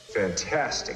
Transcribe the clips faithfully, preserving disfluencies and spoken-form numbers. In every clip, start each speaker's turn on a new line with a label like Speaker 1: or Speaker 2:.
Speaker 1: Fantastic.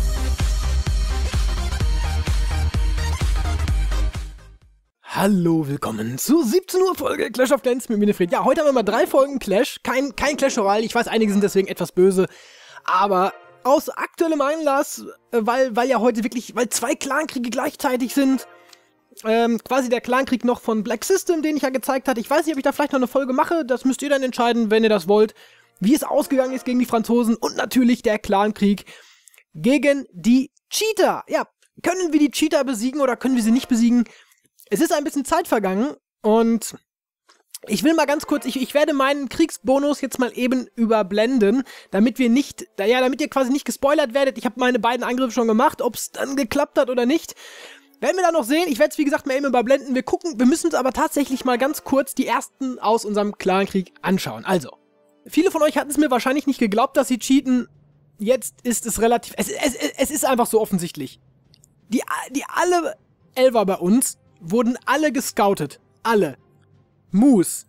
Speaker 2: Hallo, willkommen zur siebzehn Uhr Folge Clash of Clans mit Winifred. Ja, heute haben wir mal drei Folgen Clash. Kein, kein Clash Royale. Ich weiß, einige sind deswegen etwas böse. Aber aus aktuellem Anlass, äh, weil, weil ja heute wirklich, weil zwei Clankriege gleichzeitig sind. Ähm, quasi der Clankrieg noch von Black System, den ich ja gezeigt hatte. Ich weiß nicht, ob ich da vielleicht noch eine Folge mache. Das müsst ihr dann entscheiden, wenn ihr das wollt. Wie es ausgegangen ist gegen die Franzosen. Und natürlich der Clankrieg gegen die Cheater. Ja, können wir die Cheater besiegen oder können wir sie nicht besiegen? Es ist ein bisschen Zeit vergangen und ich will mal ganz kurz, ich, ich werde meinen Kriegsbonus jetzt mal eben überblenden, damit wir nicht, ja, damit ihr quasi nicht gespoilert werdet. Ich habe meine beiden Angriffe schon gemacht, ob es dann geklappt hat oder nicht. Werden wir dann noch sehen. Ich werde es wie gesagt mal eben überblenden. Wir gucken, wir müssen uns aber tatsächlich mal ganz kurz die ersten aus unserem Clankrieg anschauen. Also, viele von euch hatten es mir wahrscheinlich nicht geglaubt, dass sie cheaten. Jetzt ist es relativ, es, es, es ist einfach so offensichtlich. Die, die alle Elfer bei uns wurden alle gescoutet. Alle. Moose.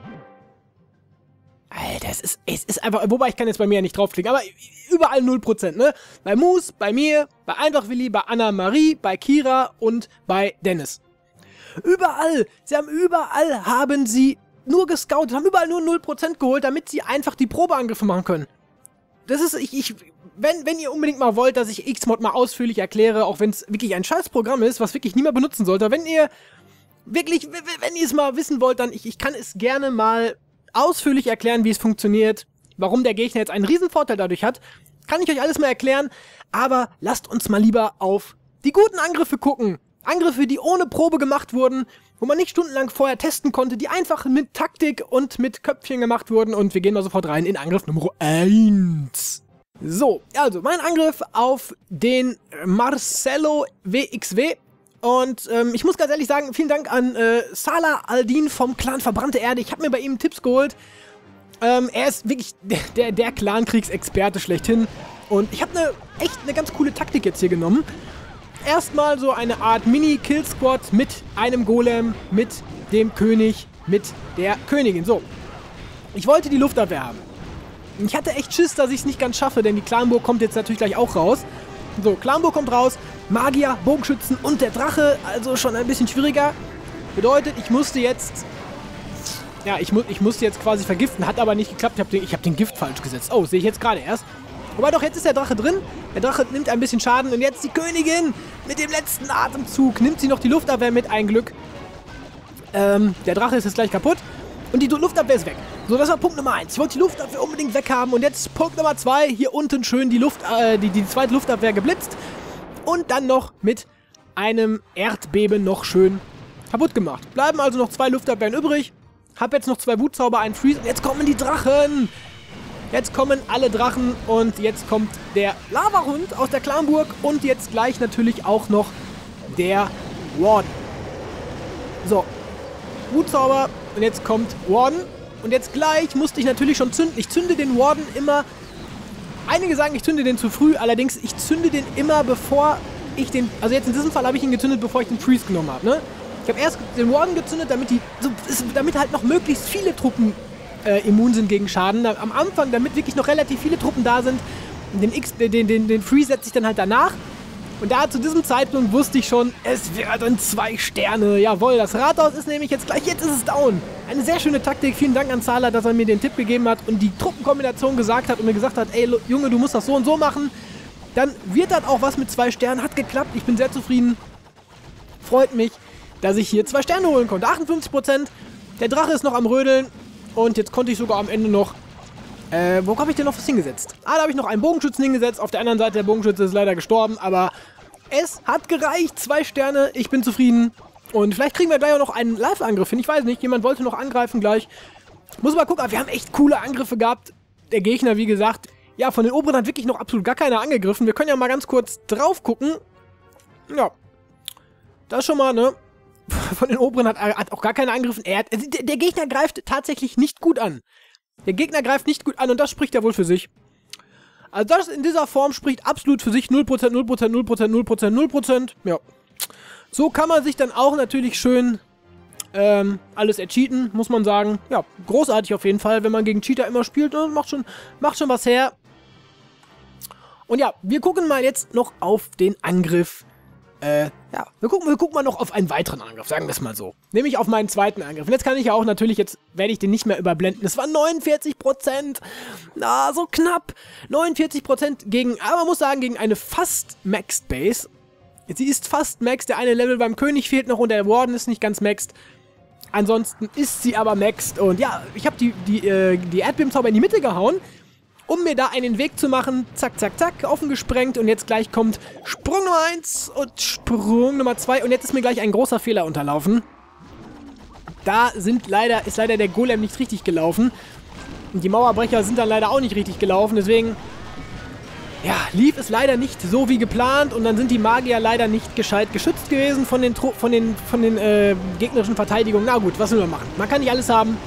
Speaker 2: Alter, es ist, es ist einfach, wobei ich kann jetzt bei mir ja nicht draufklicken, aber überall null Prozent, ne? Bei Moose, bei mir, bei Einfachwilli, bei Anna-Marie, bei Kira und bei Dennis. Überall, sie haben überall, haben sie nur gescoutet, haben überall nur null Prozent geholt, damit sie einfach die Probeangriffe machen können. Das ist, ich, ich, wenn, wenn ihr unbedingt mal wollt, dass ich Xmod mal ausführlich erkläre, auch wenn es wirklich ein scheiß Programm ist, was wirklich niemand benutzen sollte, wenn ihr wirklich, wenn ihr es mal wissen wollt, dann, ich, ich kann es gerne mal ausführlich erklären, wie es funktioniert, warum der Gegner jetzt einen riesen Vorteil dadurch hat, kann ich euch alles mal erklären, aber lasst uns mal lieber auf die guten Angriffe gucken. Angriffe, die ohne Probe gemacht wurden, wo man nicht stundenlang vorher testen konnte, die einfach mit Taktik und mit Köpfchen gemacht wurden. Und wir gehen mal sofort rein in Angriff Nummer eins. So, also mein Angriff auf den Marcelo W X W. Und ähm, ich muss ganz ehrlich sagen, vielen Dank an äh, Salah Aldin vom Clan Verbrannte Erde. Ich habe mir bei ihm Tipps geholt. Ähm, er ist wirklich der, der, der Clankriegsexperte schlechthin. Und ich habe eine echt eine ganz coole Taktik jetzt hier genommen. Erstmal so eine Art Mini-Kill-Squad mit einem Golem, mit dem König, mit der Königin. So, ich wollte die Luftabwehr haben. Ich hatte echt Schiss, dass ich es nicht ganz schaffe, denn die Clanburg kommt jetzt natürlich gleich auch raus. So, Clanburg kommt raus, Magier, Bogenschützen und der Drache, also schon ein bisschen schwieriger. Bedeutet, ich musste jetzt, ja, ich, mu ich musste jetzt quasi vergiften, hat aber nicht geklappt. Ich habe den, ich hab den Gift falsch gesetzt. Oh, sehe ich jetzt gerade erst. Wobei doch, jetzt ist der Drache drin. Der Drache nimmt ein bisschen Schaden. Und jetzt die Königin mit dem letzten Atemzug. Nimmt sie noch die Luftabwehr mit, ein Glück. Ähm, der Drache ist jetzt gleich kaputt. Und die Luftabwehr ist weg. So, das war Punkt Nummer eins. Ich wollte die Luftabwehr unbedingt weghaben. Und jetzt Punkt Nummer zwei. Hier unten schön die, Luft, äh, die, die zweite Luftabwehr geblitzt. Und dann noch mit einem Erdbeben noch schön kaputt gemacht. Bleiben also noch zwei Luftabwehren übrig. Hab jetzt noch zwei Wutzauber, einen Freeze. Und jetzt kommen die Drachen. Jetzt kommen alle Drachen und jetzt kommt der Lavahund aus der Clanburg und jetzt gleich natürlich auch noch der Warden. So, Wutzauber und jetzt kommt Warden und jetzt gleich musste ich natürlich schon zünden. Ich zünde den Warden immer, einige sagen, ich zünde den zu früh, allerdings ich zünde den immer bevor ich den, also jetzt in diesem Fall habe ich ihn gezündet, bevor ich den Freeze genommen habe, ne? Ich habe erst den Warden gezündet, damit, die, so, damit halt noch möglichst viele Truppen Äh, immun sind gegen Schaden. Am Anfang, damit wirklich noch relativ viele Truppen da sind, den, X, den, den, den Free setze ich dann halt danach. Und da zu diesem Zeitpunkt wusste ich schon, es werden zwei Sterne. Jawohl, das Rathaus ist nämlich jetzt gleich, jetzt ist es down. Eine sehr schöne Taktik. Vielen Dank an Salah, dass er mir den Tipp gegeben hat und die Truppenkombination gesagt hat und mir gesagt hat, ey Junge, du musst das so und so machen. Dann wird das auch was mit zwei Sternen. Hat geklappt. Ich bin sehr zufrieden. Freut mich, dass ich hier zwei Sterne holen konnte. achtundfünfzig Prozent. Der Drache ist noch am Rödeln. Und jetzt konnte ich sogar am Ende noch, äh, wo habe ich denn noch was hingesetzt? Ah, da habe ich noch einen Bogenschützen hingesetzt. Auf der anderen Seite, der Bogenschütze ist leider gestorben. Aber es hat gereicht. Zwei Sterne. Ich bin zufrieden. Und vielleicht kriegen wir gleich auch noch einen Live-Angriff hin. Ich weiß nicht, jemand wollte noch angreifen gleich. Muss mal gucken, aber wir haben echt coole Angriffe gehabt. Der Gegner, wie gesagt, ja, von den Oberen hat wirklich noch absolut gar keiner angegriffen. Wir können ja mal ganz kurz drauf gucken. Ja, das schon mal, ne? Von den Oberen hat, hat auch gar keine angegriffen. Er hat, der, der Gegner greift tatsächlich nicht gut an. Der Gegner greift nicht gut an und das spricht ja wohl für sich. Also das in dieser Form spricht absolut für sich. null Prozent, null Prozent, null Prozent, null Prozent, null Prozent. Ja. So kann man sich dann auch natürlich schön ähm, alles ercheaten, muss man sagen. Ja, großartig auf jeden Fall, wenn man gegen Cheater immer spielt. Ne? Macht schon, macht schon was her. Und ja, wir gucken mal jetzt noch auf den Angriff. Äh, ja, wir gucken, wir gucken mal noch auf einen weiteren Angriff, sagen wir es mal so. Nämlich auf meinen zweiten Angriff. Und jetzt kann ich ja auch natürlich, jetzt werde ich den nicht mehr überblenden. Es waren neunundvierzig Prozent. Na, so knapp. neunundvierzig Prozent gegen, aber man muss sagen, gegen eine fast maxed Base. Sie ist fast maxed. Der eine Level beim König fehlt noch und der Warden ist nicht ganz maxed. Ansonsten ist sie aber maxed. Und ja, ich habe die, die, äh, die Erdbebenzauber in die Mitte gehauen, um mir da einen Weg zu machen. Zack, zack, zack, offen gesprengt. Und jetzt gleich kommt Sprung Nummer eins und Sprung Nummer zwei. Und jetzt ist mir gleich ein großer Fehler unterlaufen. Da sind leider, ist leider der Golem nicht richtig gelaufen. Und die Mauerbrecher sind dann leider auch nicht richtig gelaufen. Deswegen, ja, lief es leider nicht so wie geplant. Und dann sind die Magier leider nicht gescheit geschützt gewesen von den, von den, von den äh, gegnerischen Verteidigungen. Na gut, was will man machen? Man kann nicht alles haben.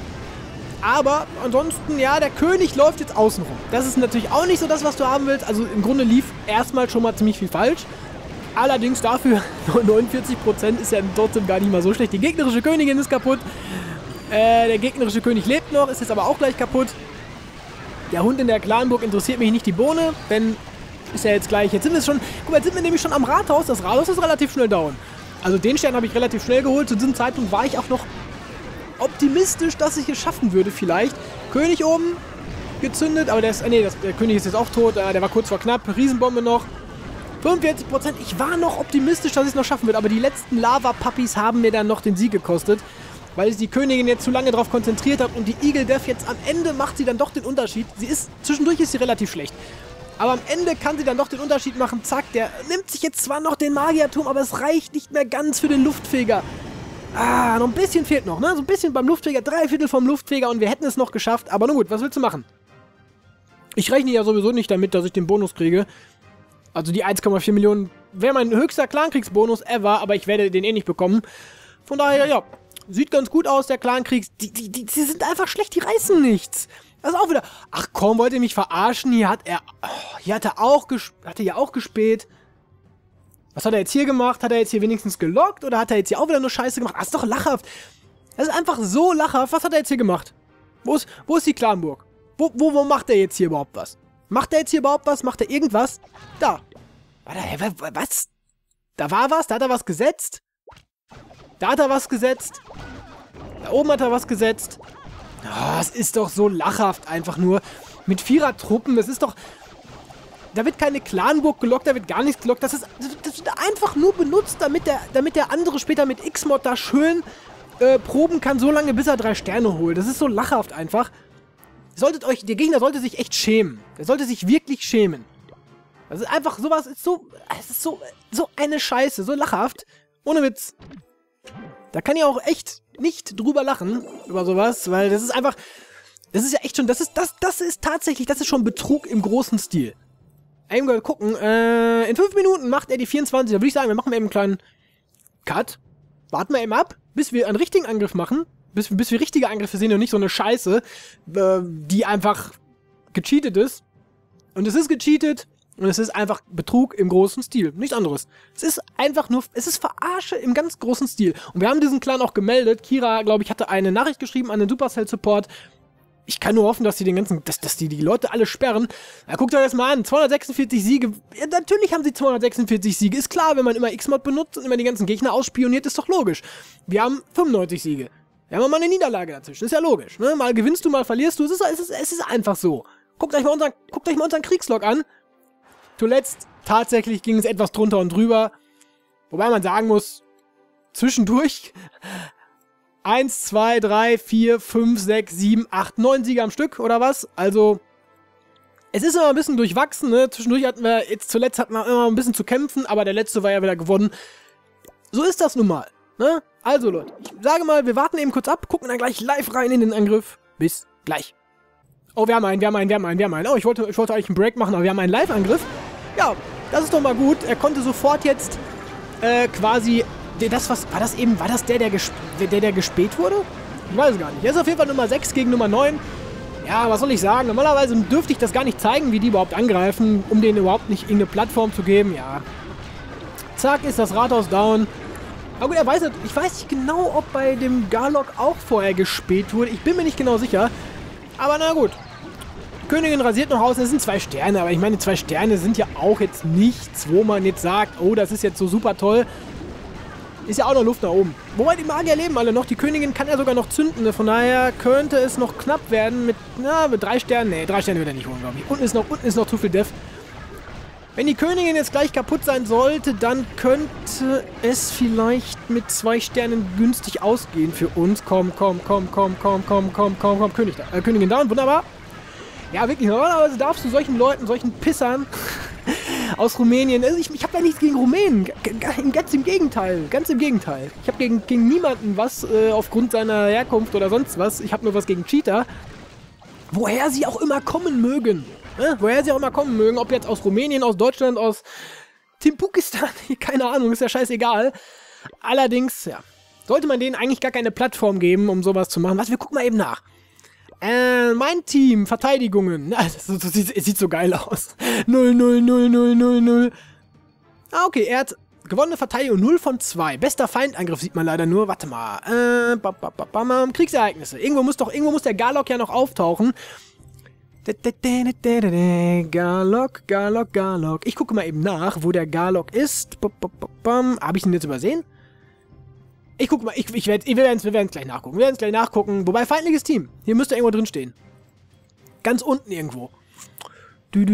Speaker 2: Aber ansonsten, ja, der König läuft jetzt außen rum. Das ist natürlich auch nicht so das, was du haben willst. Also im Grunde lief erstmal schon mal ziemlich viel falsch. Allerdings dafür, neunundvierzig Prozent ist ja trotzdem gar nicht mal so schlecht. Die gegnerische Königin ist kaputt. Äh, der gegnerische König lebt noch, ist jetzt aber auch gleich kaputt. Der Hund in der Clanburg interessiert mich nicht die Bohne, denn ist ja jetzt gleich. Jetzt sind wir schon, guck mal, jetzt sind wir nämlich schon am Rathaus. Das Rathaus ist relativ schnell down. Also den Stern habe ich relativ schnell geholt. Zu diesem Zeitpunkt war ich auch noch optimistisch, dass ich es schaffen würde vielleicht. König oben gezündet, aber der ist, nee, das, der König ist jetzt auch tot, der war kurz vor knapp, Riesenbombe noch. fünfundvierzig Prozent, ich war noch optimistisch, dass ich es noch schaffen würde, aber die letzten Lava-Puppies haben mir dann noch den Sieg gekostet, weil sich die Königin jetzt zu lange darauf konzentriert hat und die Eagle Death jetzt am Ende macht sie dann doch den Unterschied. Sie ist, zwischendurch ist sie relativ schlecht, aber am Ende kann sie dann doch den Unterschied machen. Zack, der nimmt sich jetzt zwar noch den Magierturm, aber es reicht nicht mehr ganz für den Luftfeger. Ah, noch ein bisschen fehlt noch, ne? So ein bisschen beim Luftfeger, drei Viertel vom Luftfeger und wir hätten es noch geschafft. Aber nun gut, was willst du machen? Ich rechne ja sowieso nicht damit, dass ich den Bonus kriege. Also die eins Komma vier Millionen wäre mein höchster Clankriegsbonus ever, aber ich werde den eh nicht bekommen. Von daher, ja, sieht ganz gut aus, der Clankriegs. Die, die, die, die sind einfach schlecht, die reißen nichts. Das ist auch wieder... Ach komm, wollt ihr mich verarschen? Hier hat er... Oh, hier hat er auch, ges hat er ja auch gespäht. Was hat er jetzt hier gemacht? Hat er jetzt hier wenigstens gelockt? Oder hat er jetzt hier auch wieder nur Scheiße gemacht? Das ist doch lachhaft. Das ist einfach so lachhaft. Was hat er jetzt hier gemacht? Wo ist, wo ist die Clanburg? Wo, wo, wo macht er jetzt hier überhaupt was? Macht er jetzt hier überhaupt was? Macht er irgendwas? Da. Was? Da war was? Da hat er was gesetzt? Da hat er was gesetzt? Da oben hat er was gesetzt? Oh, es ist doch so lachhaft einfach nur. Mit Vierer-Truppen. Das ist doch... Da wird keine Clanburg gelockt, da wird gar nichts gelockt. Das ist, das wird einfach nur benutzt, damit der, damit der andere später mit X-Mod da schön äh, proben kann, so lange bis er drei Sterne holt. Das ist so lachhaft einfach. Solltet euch, der Gegner sollte sich echt schämen. Der sollte sich wirklich schämen. Das ist einfach sowas, ist so, es ist so, so eine Scheiße, so lachhaft. Ohne Witz. Da kann ich auch echt nicht drüber lachen, über sowas, weil das ist einfach, das ist ja echt schon, das ist, das, das ist tatsächlich, das ist schon Betrug im großen Stil. Eben mal gucken. Äh, in fünf Minuten macht er die vierundzwanzig. Da würde ich sagen, wir machen eben einen kleinen Cut. Warten wir eben ab, bis wir einen richtigen Angriff machen. Bis, bis wir richtige Angriffe sehen und nicht so eine Scheiße, äh, die einfach gecheatet ist. Und es ist gecheatet und es ist einfach Betrug im großen Stil. Nichts anderes. Es ist einfach nur, es ist Verarsche im ganz großen Stil. Und wir haben diesen Clan auch gemeldet. Kira, glaube ich, hatte eine Nachricht geschrieben an den Supercell-Support. Ich kann nur hoffen, dass die den ganzen, dass, dass die die Leute alle sperren. Ja, guckt euch das mal an. zweihundertsechsundvierzig Siege. Ja, natürlich haben sie zweihundertsechsundvierzig Siege. Ist klar, wenn man immer X-Mod benutzt und immer die ganzen Gegner ausspioniert, ist doch logisch. Wir haben fünfundneunzig Siege. Wir haben mal eine Niederlage dazwischen. Ist ja logisch. Ne? Mal gewinnst du, mal verlierst du. Es ist, es ist, es ist einfach so. Guckt euch mal unseren, guckt euch mal unseren Kriegslog an. Zuletzt tatsächlich ging es etwas drunter und drüber. Wobei man sagen muss, zwischendurch eins, zwei, drei, vier, fünf, sechs, sieben, acht, neun Siege am Stück, oder was? Also, es ist immer ein bisschen durchwachsen, ne? Zwischendurch hatten wir, jetzt zuletzt hatten wir immer ein bisschen zu kämpfen, aber der letzte war ja wieder gewonnen. So ist das nun mal, ne? Also, Leute, ich sage mal, wir warten eben kurz ab, gucken dann gleich live rein in den Angriff. Bis gleich. Oh, wir haben einen, wir haben einen, wir haben einen, wir haben einen. Oh, ich wollte, ich wollte eigentlich einen Break machen, aber wir haben einen Live-Angriff. Ja, das ist doch mal gut. Er konnte sofort jetzt, äh, quasi... Das, was, war das eben, war das der, der, gesp der, der gespäht wurde? Ich weiß es gar nicht. Er ist auf jeden Fall Nummer sechs gegen Nummer neun. Ja, was soll ich sagen? Normalerweise dürfte ich das gar nicht zeigen, wie die überhaupt angreifen, um denen überhaupt nicht irgendeine Plattform zu geben. Ja. Zack, ist das Rathaus down. Aber gut, er weiß nicht, ich weiß nicht genau, ob bei dem Garlock auch vorher gespäht wurde. Ich bin mir nicht genau sicher. Aber na gut. Königin rasiert noch aus, das sind zwei Sterne, aber ich meine, zwei Sterne sind ja auch jetzt nichts, wo man jetzt sagt, oh, das ist jetzt so super toll. Ist ja auch noch Luft nach oben. Wobei die Magier leben alle noch, die Königin kann ja sogar noch zünden, von daher könnte es noch knapp werden mit, na, mit drei Sternen. Ne, drei Sterne wird er nicht holen, glaube ich. Unten ist noch, unten ist noch zu viel Def. Wenn die Königin jetzt gleich kaputt sein sollte, dann könnte es vielleicht mit zwei Sternen günstig ausgehen für uns. Komm, komm, komm, komm, komm, komm, komm, komm, komm, König da, äh, Königin down, wunderbar. Ja, wirklich, normalerweise darfst du solchen Leuten, solchen Pissern aus Rumänien, also ich, ich habe ja nichts gegen Rumänen, ganz im Gegenteil, ganz im Gegenteil. Ich habe gegen, gegen niemanden was äh, aufgrund seiner Herkunft oder sonst was, ich habe nur was gegen Cheater. Woher sie auch immer kommen mögen. Ne? Woher sie auch immer kommen mögen, ob jetzt aus Rumänien, aus Deutschland, aus Timbukistan, keine Ahnung, ist ja scheißegal. Allerdings, ja, sollte man denen eigentlich gar keine Plattform geben, um sowas zu machen. Was, wir gucken mal eben nach. Äh, mein Team, Verteidigungen. Das, das, das, sieht, es sieht so geil aus. null, null, null, null, null, null. Ah, okay, er hat gewonnene Verteidigung null von zwei. Bester Feindangriff sieht man leider nur. Warte mal. Äh, ba, ba, ba, ba, ba, Kriegsereignisse. Irgendwo muss doch, irgendwo muss der Garlock ja noch auftauchen. Garlock, Garlock, Garlock. Ich gucke mal eben nach, wo der Garlock ist. Habe ich ihn jetzt übersehen? Ich gucke mal, ich, ich werd, wir werden es wir gleich nachgucken. Wir werden es gleich nachgucken. Wobei, feindliches Team. Hier müsste irgendwo drin stehen. Ganz unten irgendwo. Ne,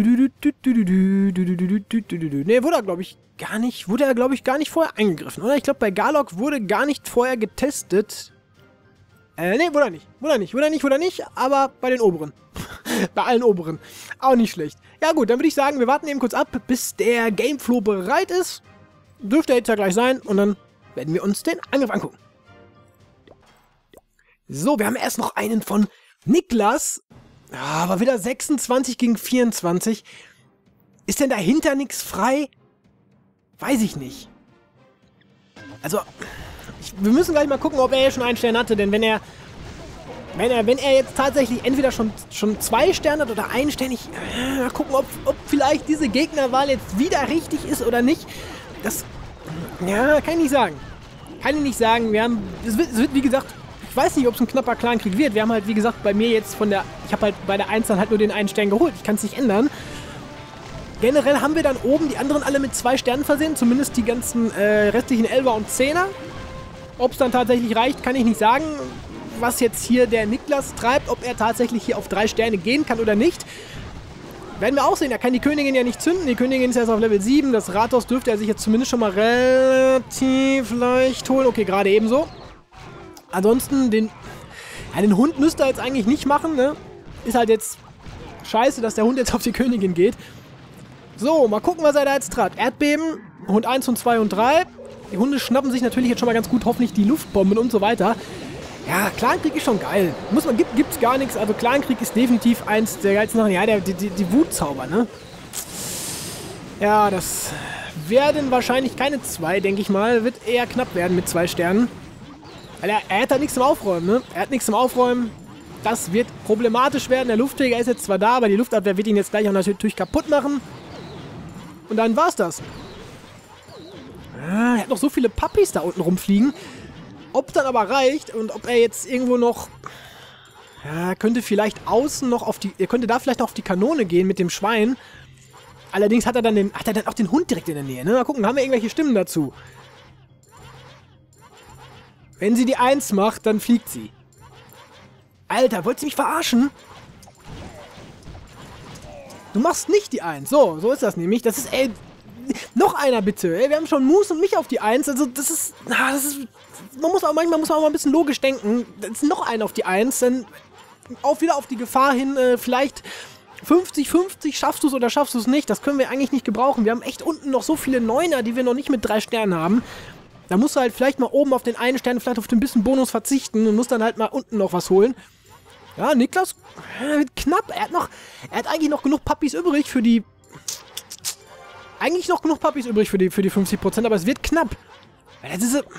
Speaker 2: wurde er, glaube ich, gar nicht, wurde er, glaube ich, gar nicht vorher eingegriffen, oder? Ich glaube, bei Garlock wurde gar nicht vorher getestet. Äh, ne, wurde er nicht. Wurde er nicht, wurde er nicht, wurde er nicht, aber bei den Oberen. Bei allen Oberen. Auch nicht schlecht. Ja gut, dann würde ich sagen, wir warten eben kurz ab, bis der Gameflow bereit ist. Dürfte er jetzt ja gleich sein und dann werden wir uns den Angriff angucken. So, wir haben erst noch einen von Niklas. Ah, aber wieder sechsundzwanzig gegen vierundzwanzig. Ist denn dahinter nichts frei? Weiß ich nicht. Also, ich, wir müssen gleich mal gucken, ob er schon einen Stern hatte, denn wenn er wenn er, wenn er jetzt tatsächlich entweder schon, schon zwei Sterne hat oder einen Stern, ich äh, mal gucken, ob, ob vielleicht diese Gegnerwahl jetzt wieder richtig ist oder nicht. Das, ja, kann ich nicht sagen. Kann ich nicht sagen. Wir haben, es wird, es wird wie gesagt, ich weiß nicht, ob es ein knapper Clankrieg wird. Wir haben halt, wie gesagt, bei mir jetzt von der, ich habe halt bei der eins dann halt nur den einen Stern geholt. Ich kann es nicht ändern. Generell haben wir dann oben die anderen alle mit zwei Sternen versehen, zumindest die ganzen äh, restlichen Elfer und Zehner. Ob es dann tatsächlich reicht, kann ich nicht sagen. Was jetzt hier der Niklas treibt, ob er tatsächlich hier auf drei Sterne gehen kann oder nicht. Werden wir auch sehen. Er kann die Königin ja nicht zünden. Die Königin ist erst auf Level sieben. Das Rathaus dürfte er sich jetzt zumindest schon mal relativ leicht holen. Okay, gerade ebenso. Ansonsten, den, ja, den Hund müsste er jetzt eigentlich nicht machen. Ne? Ist halt jetzt scheiße, dass der Hund jetzt auf die Königin geht. So, mal gucken, was er da jetzt treibt. Erdbeben, Hund eins und zwei und drei. Die Hunde schnappen sich natürlich jetzt schon mal ganz gut, hoffentlich die Luftbomben und so weiter. Ja, Clankrieg ist schon geil. Muss man, gibt, gibt's gar nichts. Also Clankrieg ist definitiv eins der geilsten Sachen. Ja, der, die, die, die Wutzauber, ne? Ja, das werden wahrscheinlich keine zwei, denke ich mal. Wird eher knapp werden mit zwei Sternen. Weil er, er hat da nichts zum Aufräumen, ne? Er hat nichts zum Aufräumen. Das wird problematisch werden. Der Luftträger ist jetzt zwar da, aber die Luftabwehr wird ihn jetzt gleich auch natürlich kaputt machen. Und dann war's das. Ah, er hat noch so viele Puppies da unten rumfliegen. Ob dann aber reicht und ob er jetzt irgendwo noch... Ja, könnte vielleicht außen noch auf die... Er könnte da vielleicht noch auf die Kanone gehen mit dem Schwein. Allerdings hat er dann den, hat er dann auch den Hund direkt in der Nähe. Ne? Mal gucken, haben wir irgendwelche Stimmen dazu? Wenn sie die eins macht, dann fliegt sie. Alter, wollt ihr mich verarschen? Du machst nicht die eins. So, so ist das nämlich. Das ist, ey... Noch einer bitte. Ey, wir haben schon Moose und mich auf die eins. Also das ist... Na, das ist... Man muss auch manchmal muss man auch mal ein bisschen logisch denken. Das ist noch einer auf die eins, dann auch wieder auf die Gefahr hin, äh, vielleicht fünfzig fünfzig, schaffst du es oder schaffst du es nicht. Das können wir eigentlich nicht gebrauchen. Wir haben echt unten noch so viele Neuner, die wir noch nicht mit drei Sternen haben. Da musst du halt vielleicht mal oben auf den einen Stern, vielleicht auf den bisschen Bonus verzichten und musst dann halt mal unten noch was holen. Ja, Niklas, äh, knapp. Er hat noch, er hat eigentlich noch genug Puppies übrig für die... Eigentlich noch genug Puppies übrig für die, für die fünfzig Prozent, aber es wird knapp. Weil das ist...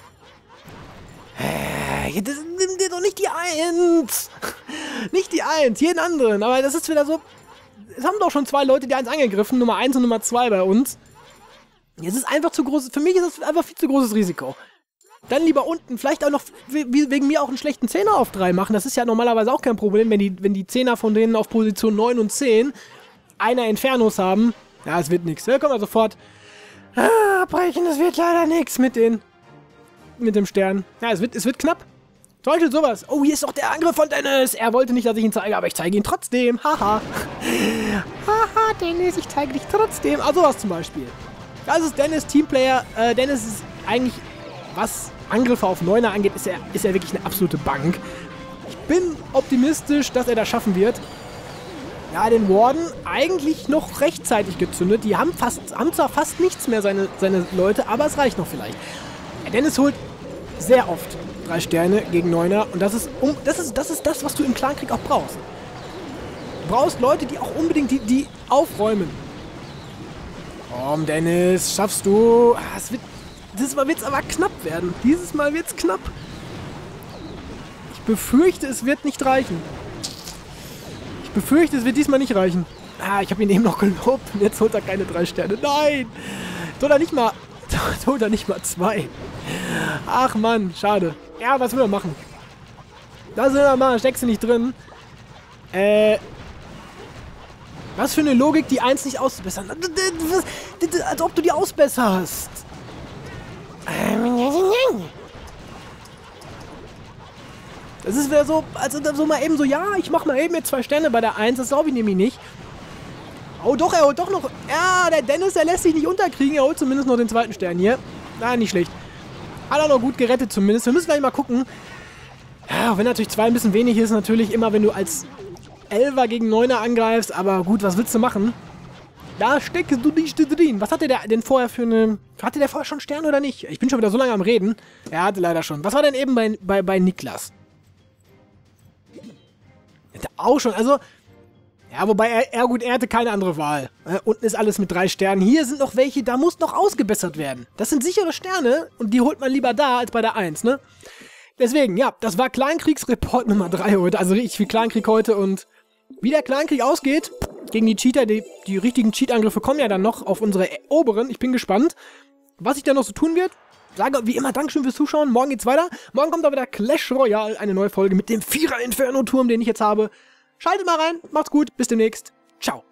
Speaker 2: Äh, das nimmt dir doch nicht die eins. Nicht die eins, jeden anderen. Aber das ist wieder so... Es haben doch schon zwei Leute die eins angegriffen. Nummer eins und Nummer zwei bei uns. Es ist einfach zu groß... Für mich ist es einfach viel zu großes Risiko. Dann lieber unten, vielleicht auch noch wegen mir auch einen schlechten Zehner auf drei machen. Das ist ja normalerweise auch kein Problem, wenn die, wenn die Zehner von denen auf Position neun und zehn einer Infernos haben. Ja, es wird nichts. Da können wir sofort ah, brechen. Es wird leider nichts mit den mit dem Stern. Ja, es wird, es wird knapp. Teufel sowas. Oh, hier ist doch der Angriff von Dennis. Er wollte nicht, dass ich ihn zeige, aber ich zeige ihn trotzdem. Haha. Haha, Dennis, ich zeige dich trotzdem. Also was zum Beispiel. Das ist Dennis, Teamplayer. Äh, Dennis ist eigentlich, was Angriffe auf Neuner angeht, ist er, ist er wirklich eine absolute Bank. Ich bin optimistisch, dass er das schaffen wird. Ja, den Warden eigentlich noch rechtzeitig gezündet. Die haben, fast, haben zwar fast nichts mehr, seine, seine Leute, aber es reicht noch vielleicht. Ja, Dennis holt sehr oft drei Sterne gegen Neuner. Und das ist, um, das ist, das ist das, was du im Clankrieg auch brauchst. Du brauchst Leute, die auch unbedingt die, die aufräumen. Komm, Dennis, schaffst du. Ah, es wird, dieses Mal wird es aber knapp werden. Dieses Mal wird es knapp. Ich befürchte, es wird nicht reichen. Ich befürchte, es wird diesmal nicht reichen. Ah, ich habe ihn eben noch gelobt und jetzt holt er keine drei Sterne. Nein! Jetzt holt er nicht mal, jetzt holt er nicht mal zwei. Ach Mann, schade. Ja, was will er machen? Das will er machen, steckst du nicht drin. Äh... Was für eine Logik, die eins nicht auszubessern. Als ob du die ausbesserst. Das ist wieder so, also so mal eben so, ja, ich mach mal eben jetzt zwei Sterne bei der eins, das glaube ich nämlich nicht. Oh doch, er holt doch noch, ja, der Dennis, der lässt sich nicht unterkriegen, er holt zumindest noch den zweiten Stern hier. Na, nicht schlecht. Hat er noch gut gerettet zumindest. Wir müssen gleich mal gucken. Ja, auch wenn natürlich zwei ein bisschen wenig ist, natürlich immer, wenn du als Elfer gegen Neuner angreifst, aber gut, was willst du machen? Da steckst du nicht drin. Was hatte der denn vorher für eine... Hatte der vorher schon Stern oder nicht? Ich bin schon wieder so lange am Reden. Er hatte leider schon. Was war denn eben bei, bei, bei Niklas? Hatte auch schon, also... Ja, wobei er, er gut, er hatte keine andere Wahl. Äh, unten ist alles mit drei Sternen. Hier sind noch welche, da muss noch ausgebessert werden. Das sind sichere Sterne und die holt man lieber da als bei der eins, ne? Deswegen, ja, das war Kleinkriegsreport Nummer drei heute. Also richtig viel Kleinkrieg heute und... Wie der Kleinkrieg ausgeht, gegen die Cheater, die, die richtigen Cheat-Angriffe kommen ja dann noch auf unsere oberen. Ich bin gespannt, was sich da noch so tun wird. Sage wie immer Dankeschön fürs Zuschauen. Morgen geht's weiter. Morgen kommt aber wieder Clash Royale, eine neue Folge mit dem Vierer-Inferno-Turm, den ich jetzt habe. Schaltet mal rein, macht's gut, bis demnächst. Ciao.